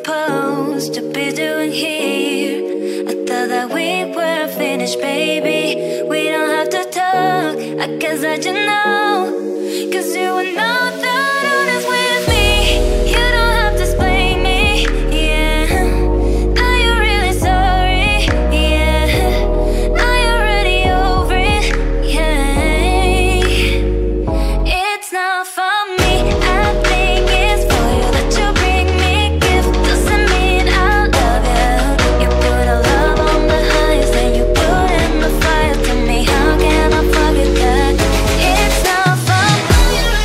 supposed to be doing here? I thought that we were finished, baby. We don't have to talk, I guess I just know. Cause you are not that honest with me. You don't have to explain me, yeah. Are you really sorry? Yeah. Are you already over it? Yeah. It's not for me, I think it's for you that you bring me gift. Doesn't mean I love you. You put a love on the highest and you put in the fire to me. How can I forget that? It's not for me.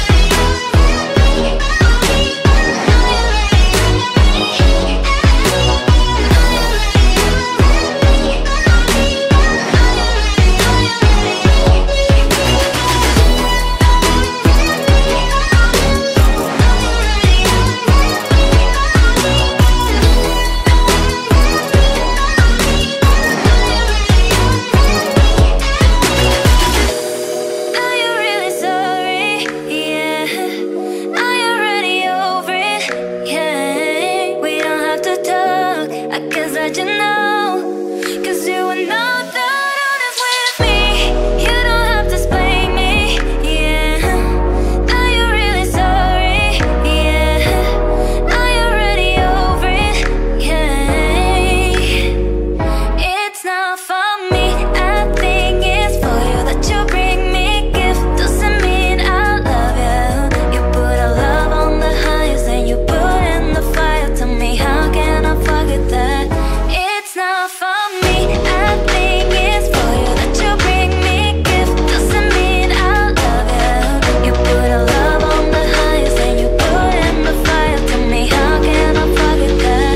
Are you really sorry? Yeah. Are you already over it? Yeah. We don't have to talk, I guess I just know. Cause you are not that honest with me. You don't have to explain me, yeah. Are you really sorry? Yeah. Are you already over it? Yeah. It's not for me, I think it's for you that you bring me gift. Doesn't mean I love you. You put a love on the highest and you put in the fire to me. How can I forget that? It's not for me, I think it's for you that you bring me gift. Doesn't mean I love you. You put a love on the highest and you put in the fire to me. How can I forget that?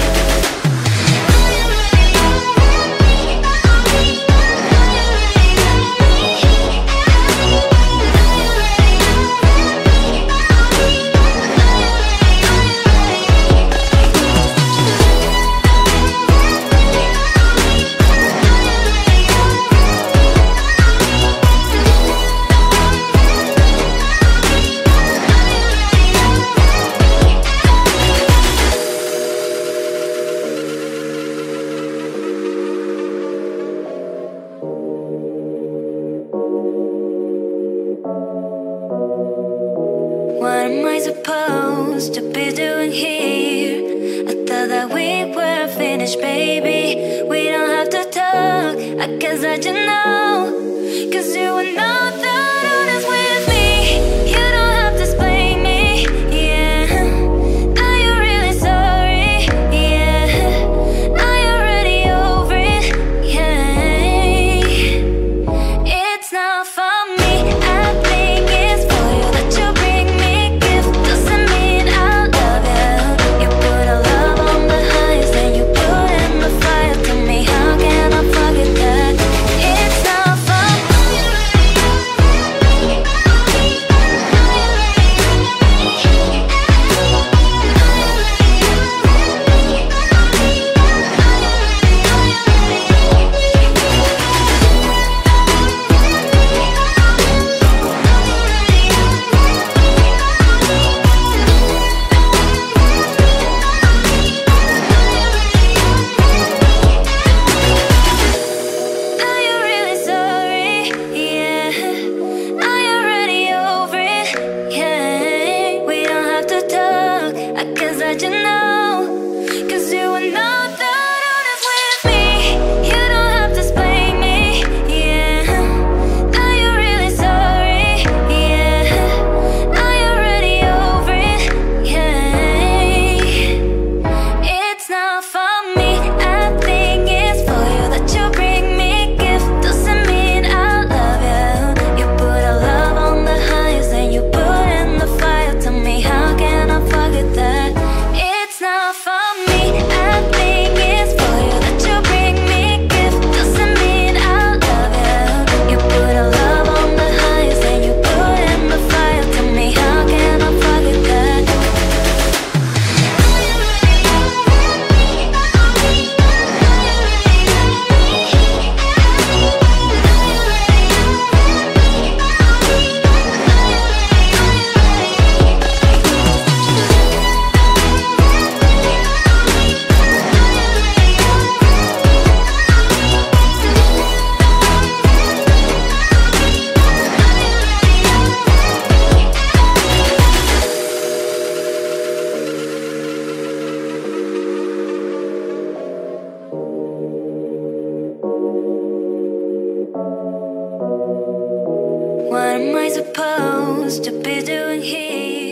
What am I supposed to be doing here? I thought that we were finished, baby. We don't have to talk, I guess I just know. Cause you are not that honest with me. You don't have to explain me, yeah. Are you really sorry? Yeah. Are you already over it? Yeah. It's not for me, I think it's for you that you bring me gift. Doesn't mean I love you. You put a love on the highest and you put in the fire to me. How can I forget that? It's not for What am I supposed to be doing here?